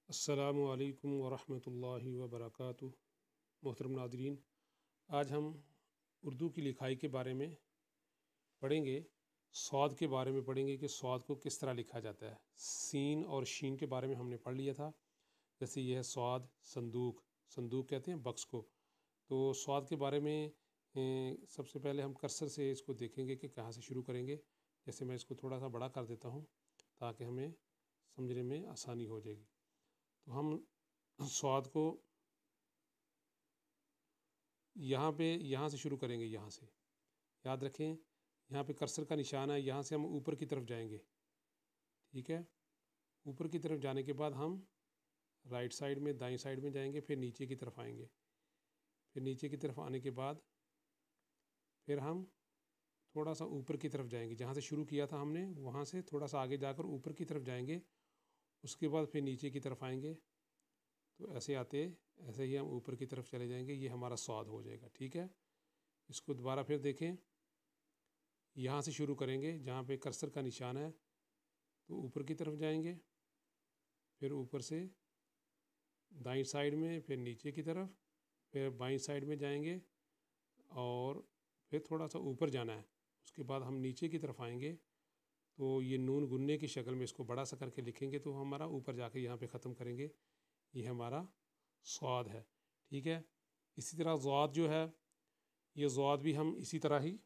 अस्सलामु अलैकुम वरहमतुल्लाहि वबरकातुहू। मोहतरम नादरीन, आज हम उर्दू की लिखाई के बारे में पढ़ेंगे। स्वाद के बारे में पढ़ेंगे कि स्वाद को किस तरह लिखा जाता है। सीन और शीन के बारे में हमने पढ़ लिया था। जैसे यह है स्वाद, संदूक, संदूक कहते हैं बक्स को। तो स्वाद के बारे में सबसे पहले हम कर्सर से इसको देखेंगे कि कहाँ से शुरू करेंगे। जैसे मैं इसको थोड़ा सा बड़ा कर देता हूँ ताकि हमें समझने में आसानी हो जाएगी। तो हम स्वाद को यहाँ से शुरू करेंगे। यहाँ से याद रखें, यहाँ पे कर्सर का निशान है, यहाँ से हम ऊपर की तरफ जाएंगे। ठीक है, ऊपर की तरफ जाने के बाद हम राइट साइड में, दाईं साइड में जाएंगे, फिर नीचे की तरफ आएंगे। फिर नीचे की तरफ आने के बाद फिर हम थोड़ा सा ऊपर की तरफ जाएंगे। जहाँ से शुरू किया था हमने वहाँ से थोड़ा सा आगे जाकर ऊपर की तरफ जाएंगे। उसके बाद फिर नीचे की तरफ आएंगे। तो ऐसे ही हम ऊपर की तरफ चले जाएंगे। ये हमारा स्वाद हो जाएगा। ठीक है, इसको दोबारा फिर देखें। यहाँ से शुरू करेंगे जहाँ पे कर्सर का निशान है, तो ऊपर की तरफ जाएंगे, फिर ऊपर से दाईं साइड में, फिर नीचे की तरफ, फिर बाईं साइड में जाएंगे और फिर थोड़ा सा ऊपर जाना है। उसके बाद हम नीचे की तरफ आएंगे। तो ये नून गुन्ने की शक्ल में इसको बड़ा सा करके लिखेंगे तो हमारा ऊपर जाके यहाँ पे ख़त्म करेंगे। ये हमारा स्वाद है। ठीक है, इसी तरह ज़्वाद जो है, ये ज़्वाद भी हम इसी तरह ही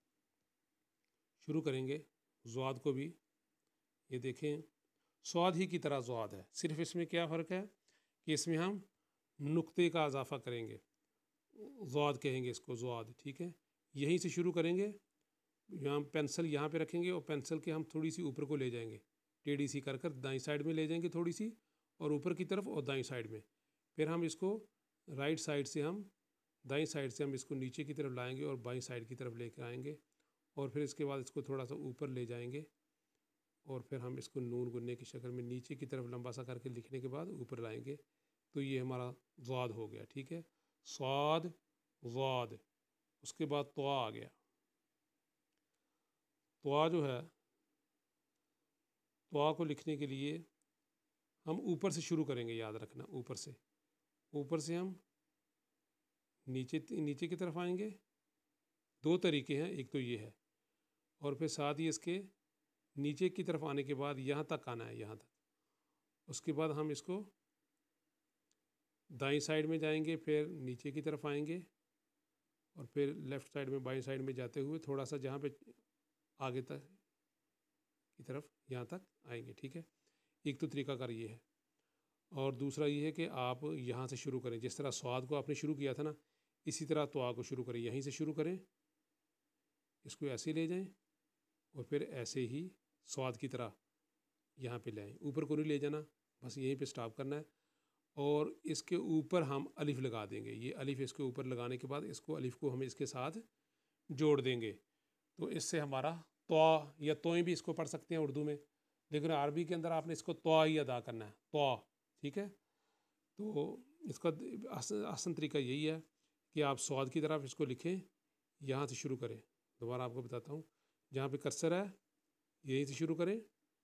शुरू करेंगे। ज़्वाद को भी ये देखें, स्वाद ही की तरह ज़्वाद है। सिर्फ इसमें क्या फ़र्क है कि इसमें हम नुक्ते का इजाफ़ा करेंगे। ज़्वाद कहेंगे इसको, ज़्वाद। ठीक है, यहीं से शुरू करेंगे। यहाँ पेंसिल यहाँ पे रखेंगे और पेंसिल के हम थोड़ी सी ऊपर को ले जाएंगे, टेढ़ी सी कर कर दाईं साइड में ले जाएंगे थोड़ी सी, और ऊपर की तरफ और दाईं साइड में। फिर हम इसको राइट साइड से, हम दाईं साइड से हम इसको नीचे की तरफ लाएंगे और बाईं साइड की तरफ लेकर आएंगे। और फिर इसके बाद इसको थोड़ा सा ऊपर ले जाएंगे और फिर हम इसको नून गुन्ने की शक्ल में नीचे की तरफ लंबा सा करके लिखने के बाद ऊपर लाएंगे। तो ये हमारा ज़्वाद हो गया। ठीक है, स्वाद, ज़्वाद। उसके बाद तवा आ गया। तवा जो है, तवा को लिखने के लिए हम ऊपर से शुरू करेंगे। याद रखना, ऊपर से हम नीचे की तरफ आएंगे। दो तरीके हैं, एक तो ये है, और फिर साथ ही इसके नीचे की तरफ आने के बाद यहाँ तक आना है, यहाँ तक। उसके बाद हम इसको दाईं साइड में जाएंगे, फिर नीचे की तरफ आएंगे और फिर लेफ़्ट साइड में, बाईं साइड में जाते हुए थोड़ा सा जहाँ पे आगे तक की तरफ यहाँ तक आएंगे। ठीक है, एक तो तरीकाकार ये है। और दूसरा ये है कि आप यहाँ से शुरू करें। जिस तरह स्वाद को आपने शुरू किया था ना, इसी तरह तवा को शुरू करें। यहीं से शुरू करें, इसको ऐसे ले जाएं और फिर ऐसे ही स्वाद की तरह यहाँ पे ले आएँ। ऊपर को नहीं ले जाना, बस यहीं पे स्टॉप करना है। और इसके ऊपर हम अलिफ लगा देंगे। ये अलिफ इसके ऊपर लगाने के बाद इसको, अलिफ को हम इसके साथ जोड़ देंगे। तो इससे हमारा तवा, या तोएं भी इसको पढ़ सकते हैं उर्दू में, लेकिन अरबी के अंदर आपने इसको तवा ही अदा करना है, तवा। ठीक है, तो इसका आसान तरीका यही है कि आप स्वाद की तरफ इसको लिखें, यहाँ से शुरू करें। दोबारा आपको बताता हूँ, जहाँ पे कर्सर है यहीं से शुरू करें।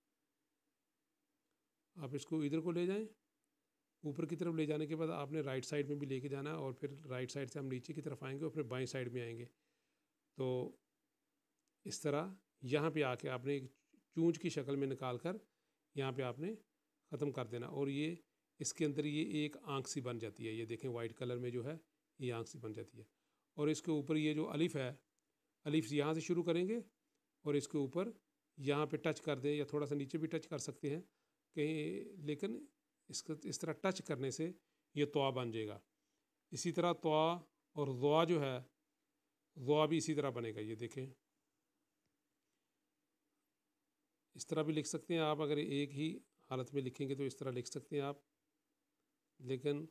आप इसको इधर को ले जाएं, ऊपर की तरफ ले जाने के बाद आपने राइट साइड में भी लेके जाना है और फिर राइट साइड से हम नीचे की तरफ आएंगे और फिर बाईं साइड में आएंगे। तो इस तरह यहाँ पे आके आपने एक चूंच की शक्ल में निकाल कर यहाँ पे आपने ख़त्म कर देना। और ये इसके अंदर ये एक आँख सी बन जाती है। ये देखें, वाइट कलर में जो है ये आँख सी बन जाती है। और इसके ऊपर ये जो अलिफ है, अलिफ यहाँ से शुरू करेंगे और इसके ऊपर यहाँ पे टच कर दें, या थोड़ा सा नीचे भी टच कर सकते हैं कहीं, लेकिन इसको इस तरह टच करने से ये तवा बन जाएगा। इसी तरह तवा और ज़ुआ जो है, ज़ुआ भी इसी तरह बनेगा। ये देखें, इस तरह भी लिख सकते हैं आप। अगर एक ही हालत में लिखेंगे तो इस तरह लिख सकते हैं आप, लेकिन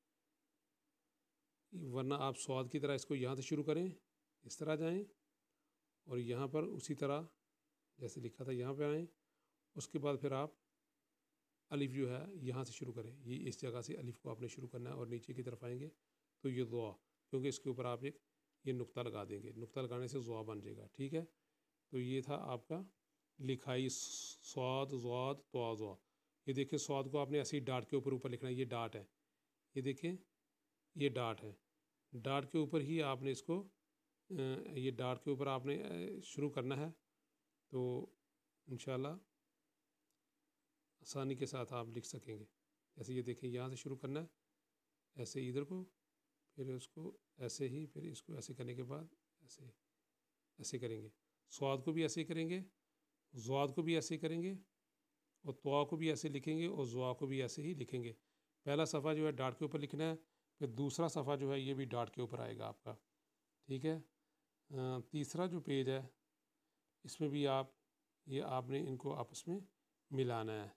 वरना आप स्वाद की तरह इसको यहाँ से शुरू करें, इस तरह जाएं और यहाँ पर उसी तरह जैसे लिखा था यहाँ पे आएँ। उसके बाद फिर आप अलिफ जो है यहाँ से शुरू करें। ये इस जगह से अलिफ को आपने शुरू करना है और नीचे की तरफ आएंगे तो ये ज़ुआ, क्योंकि इसके ऊपर आप एक ये नुक्ता लगा देंगे। नुक्ता लगाने से ज़ुआ बन जाएगा। ठीक है, तो ये था आपका लिखाई, स्वाद, ज़्वाद, तवा, ज़ुआ। ये देखिए स्वाद को आपने ऐसे ही डाट के ऊपर ऊपर लिखना है, ये डाट है, ये देखें ये डाट है, डाट के ऊपर ही आपने इसको ये डाट के ऊपर आपने शुरू करना है। तो इंशाल्लाह आसानी के साथ आप लिख सकेंगे। जैसे ये देखें यहाँ से शुरू करना है, ऐसे इधर को, फिर उसको ऐसे ही, फिर इसको ऐसे करने के बाद ऐसे ऐसे करेंगे। स्वाद को भी ऐसे ही करेंगे, ज़्वाद को भी ऐसे ही करेंगे, और त्वा को भी ऐसे लिखेंगे, और ज़्वा को भी ऐसे ही लिखेंगे। पहला सफ़ा जो है डाट के ऊपर लिखना है, फिर दूसरा सफ़ा जो है ये भी डाट के ऊपर आएगा आपका, ठीक है। तीसरा जो पेज है इसमें भी ये आपने इनको आपस में मिलाना है।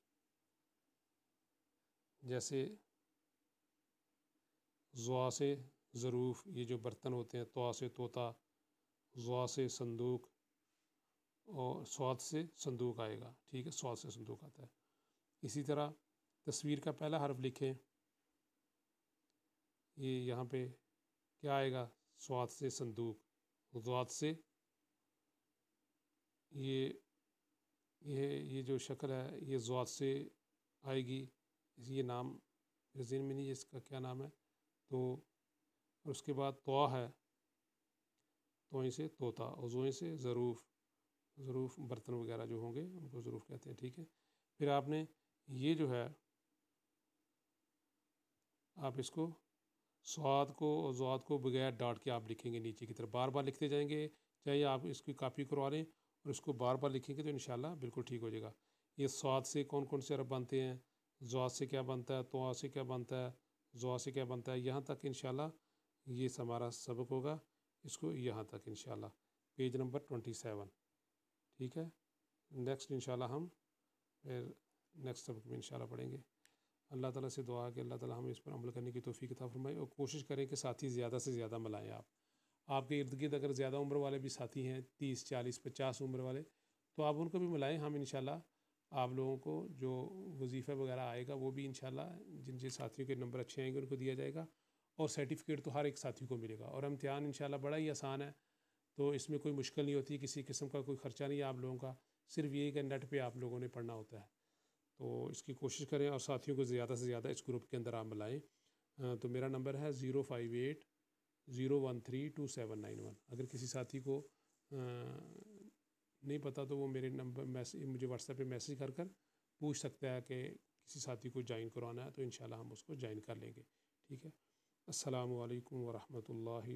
जैसे ज़्वा से ज़रूफ़, ये जो बर्तन होते हैं, त्वा से तोता, ज़्वा से संदूक, और स्वाद से संदूक आएगा, ठीक है, स्वाद से संदूक आता है। इसी तरह तस्वीर का पहला हर्फ लिखें, ये यहाँ पे क्या आएगा, स्वाद से संदूक, ज़्वाद से ये जो शक्ल है ये ज़्वाद से आएगी। ये नाम मेरे ज़हन में नहीं है इसका क्या नाम है। तो और उसके बाद त्वा है, तोई से तोता, और ज़ोई से ज़रूफ़, ज़रूफ़ बर्तन वगैरह जो होंगे उनको ज़रूफ़ कहते हैं, ठीक है। फिर आपने ये जो है आप इसको स्वाद को और ज़्वाद को बगैर डाट के आप लिखेंगे, नीचे की तरफ बार बार लिखते जाएंगे, चाहे आप इसकी कापी करवा लें और इसको बार बार लिखेंगे तो इंशाल्लाह बिल्कुल ठीक हो जाएगा। ये स्वाद से कौन कौन से अरब बनते हैं, ज़्वाद से क्या बनता है, त्वा से क्या बनता है, ज़्वा से क्या बनता है, यहाँ तक इंशाल्लाह ये हमारा सबक होगा। इसको यहाँ तक इंशाल्लाह पेज नंबर 27, ठीक है। नेक्स्ट इंशाल्लाह हम फिर नेक्स्ट सबक में इंशाल्लाह पढ़ेंगे। अल्लाह ताला से दुआ है कि अल्लाह ताला हमें इस पर अमल करने की तौफीक अता फरमाए, और कोशिश करें कि साथी ज़्यादा से ज़्यादा मिलाएं। आपके इर्द गिर्द अगर ज़्यादा उम्र वाले भी साथी हैं, 30 40 50 उम्र वाले, तो आप उनको भी मिलाएं। हम इंशाल्लाह आप लोगों को जो वजीफ़ा वगैरह आएगा वो भी इंशाल्लाह जिन जिन साथियों के नंबर अच्छे आएंगे उनको दिया जाएगा, और सर्टिफिकेट तो हर एक साथी को मिलेगा। और इम्तिहान इंशाल्लाह बड़ा ही आसान है, तो इसमें कोई मुश्किल नहीं होती, किसी किस्म का कोई ख़र्चा नहीं है आप लोगों का, सिर्फ यही कि नेट पर आप लोगों ने पढ़ना होता है। तो इसकी कोशिश करें और साथियों को ज़्यादा से ज़्यादा इस ग्रुप के अंदर आप मिलाएँ। तो मेरा नंबर है 058-013-2791। अगर किसी साथी को नहीं पता तो वो मेरे नंबर मैसेज मुझे व्हाट्सएप पे मैसेज कर कर पूछ सकता है कि किसी साथी को ज्वाइन करवाना है, तो इंशाल्लाह हम उसको ज्वाइन कर लेंगे, ठीक है। अस्सलामु अलैकुम वरहमतुल्लाहि